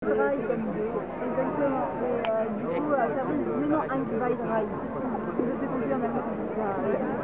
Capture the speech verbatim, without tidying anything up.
Drive comme idée. Exactement. Et euh, du coup, euh, Fabrice dit mais non, Eins, zwei, drei. Je sais compris en allemand.